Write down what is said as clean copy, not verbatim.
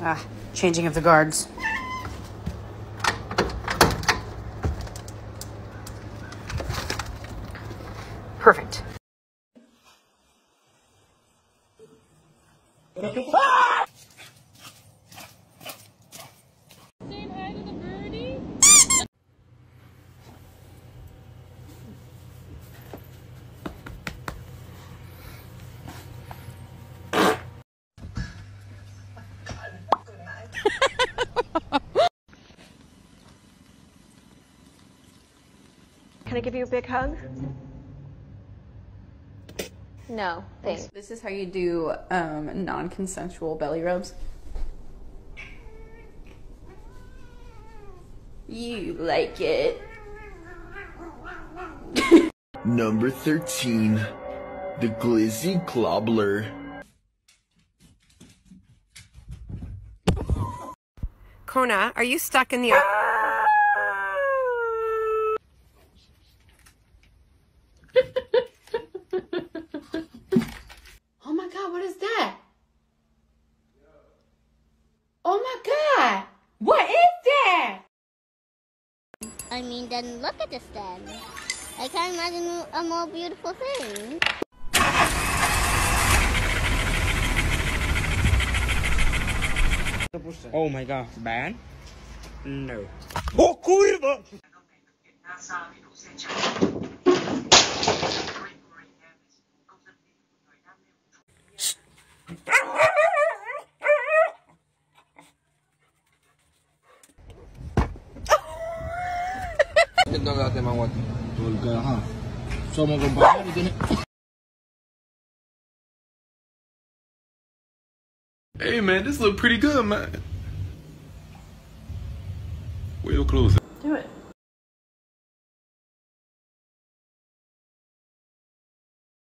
Changing of the guards. Perfect. Saying hi to the birdie. Can I give you a big hug? No, thanks. This is how you do non-consensual belly rubs. You like it. Number 13, the Glizzy Globler. Kona, are you stuck in the... Oh my God, what is that? Oh my God, what is that? I mean, then look at this then. I can't imagine a more beautiful thing. Oh my God, bad? No. Oh kurwa! Hey man, this look pretty good, man. Where your clothes at? Do it.